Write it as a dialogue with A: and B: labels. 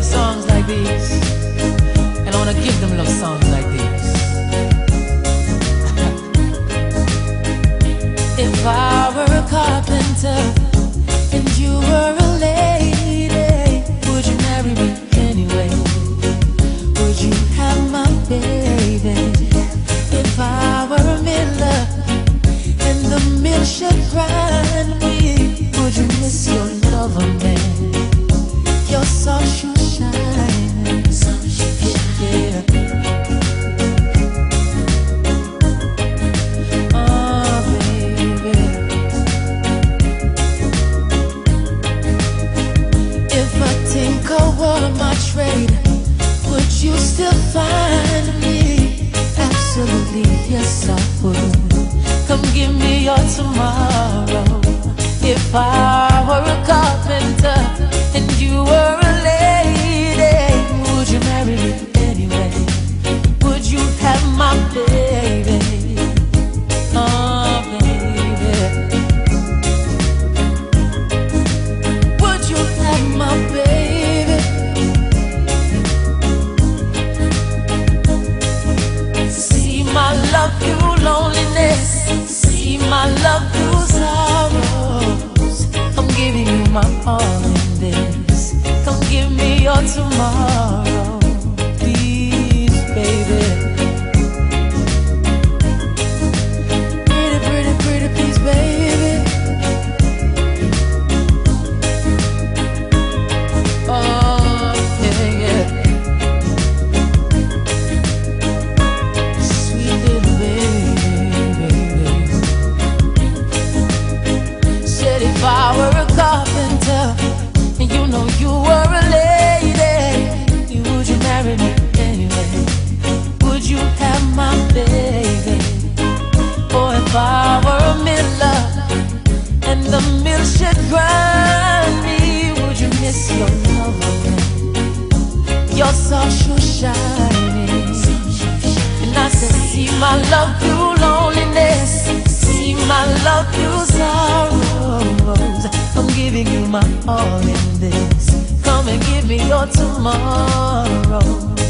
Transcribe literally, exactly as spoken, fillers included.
A: love songs like these, and I wanna give them love songs like these. If I were a carpenter and you were a lady, would you marry me anyway? Would you have my baby? If I were a miller and the mill should grind me, would you miss your lover man? Your soul should shine, yeah. Oh baby, if a tinker were my trade, would you still find me? Absolutely, yes I would. Come give me your tomorrow. If I were a carpenter and you were a lady, would you marry me anyway? Would you have my baby? Oh baby, would you have my baby? See my love through loneliness, see my love through sorrows. I'm giving you my all in this. Come give me your tomorrow, please, baby. Pretty, pretty, pretty, please, baby. Oh, yeah, yeah. Sweet little baby. Said if I were a carpenter and you know you were a lady, would you marry me anyway? Would you have my baby? Or if I were a miller and the mill should grind me, would you miss your lover? Your soul should shine. And I said, see my love through loneliness, see my love through sorrows. I'm giving you my all in this. Come and give me your tomorrow.